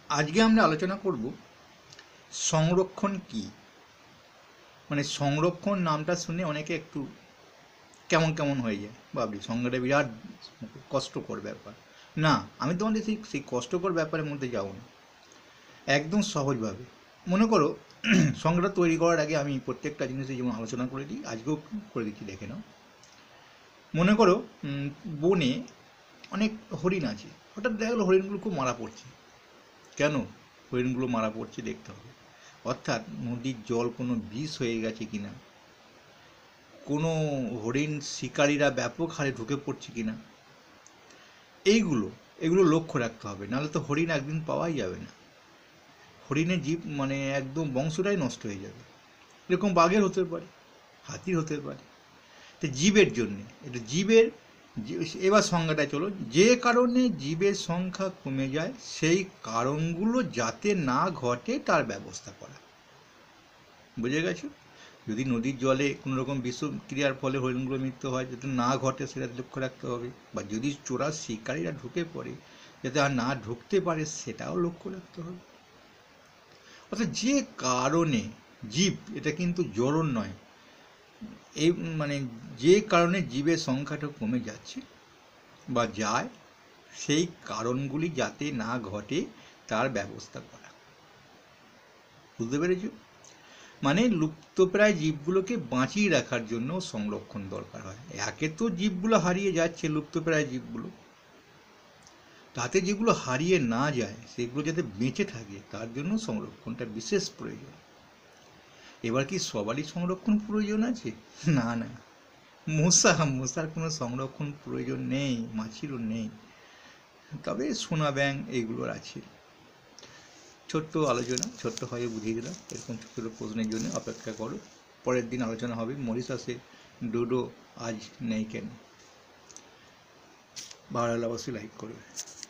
আজকে আমরা আলোচনা করব সংরক্ষণ কি। মানে সংরক্ষণ নামটা শুনে অনেকে একটু কেমন কেমন হয়ে যায়, ভাবলি সংজ্ঞাটা বিরাট কষ্টকর ব্যাপার। না, আমি তোমাদের সেই কষ্টকর ব্যাপারের মধ্যে যাব না, একদম সহজভাবে। মনে করো সংজ্ঞাটা তৈরি করার আগে আমি প্রত্যেকটা জিনিসে যেমন আলোচনা করে দিই, আজকেও করে দিচ্ছি, দেখে নাও। মনে করো বনে অনেক হরিণ আছে, হঠাৎ দেখা গেলো হরিণগুলো খুব মারা পড়ছে। কেন হরিণগুলো মারা পড়ছে দেখতে হবে। অর্থাৎ নদীর জল কোনো বিষ হয়ে গেছে কিনা, কোনো হরিণ শিকারীরা ব্যাপক হারে ঢুকে পড়ছে কিনা, এগুলো লক্ষ্য রাখতে হবে, নাহলে তো হরিণ একদিন পাওয়াই যাবে না। হরিণের জীব মানে একদম বংশটাই নষ্ট হয়ে যাবে। এরকম বাঘের হতে পারে, হাতির হতে পারে। তো জীবের জন্যে এটা জীবের, এবার সংজ্ঞাটা চলো। যে কারণে জীবের সংখ্যা কমে যায় সেই কারণগুলো যাতে না ঘটে তার ব্যবস্থা করা। বুঝে গেছো? যদি নদীর জলে কোনো রকম বিষক্রিয়ার ফলে হরিণগুলো মৃত্যু হয়, যাতে না ঘটে সেটা লক্ষ্য রাখতে হবে। বা যদি চোরা শিকারীরা ঢুকে পড়ে যাতে আর না ঢুকতে পারে সেটাও লক্ষ্য রাখতে হবে। অর্থাৎ যে কারণে জীব, এটা কিন্তু জড়ন নয়, এই মানে যে কারণে জীবের সংখ্যাটা কমে যাচ্ছে বা যায় সেই কারণগুলি যাতে না ঘটে তার ব্যবস্থা করা। বুঝতে পেরেছ? মানে লুপ্তপ্রায় জীবগুলোকে বাঁচিয়ে রাখার জন্য সংরক্ষণ দরকার হয়। একে তো জীবগুলো হারিয়ে যাচ্ছে, লুপ্তপ্রায় জীবগুলো, তাতে যেগুলো হারিয়ে না যায় সেগুলো যাতে বেঁচে থাকে তার জন্য সংরক্ষণটা বিশেষ প্রয়োজন। এবার কি সবারই সংরক্ষণ প্রয়োজন আছে? না না, মশার কোনো সংরক্ষণ প্রয়োজন নেই, মাছিরও নেই, তবে সোনা ব্যাঙ এইগুলোর আছে। ছোট্ট আলোচনা, ছোট্টভাবে বুঝিয়ে দিলাম। এরকম ছোটো ছোটো প্রশ্নের জন্য অপেক্ষা করো, পরের দিন আলোচনা হবে মরিশাসে ডোডো আজ নেই কেন। ভালো লাগলে অবশ্যই লাইক করবে।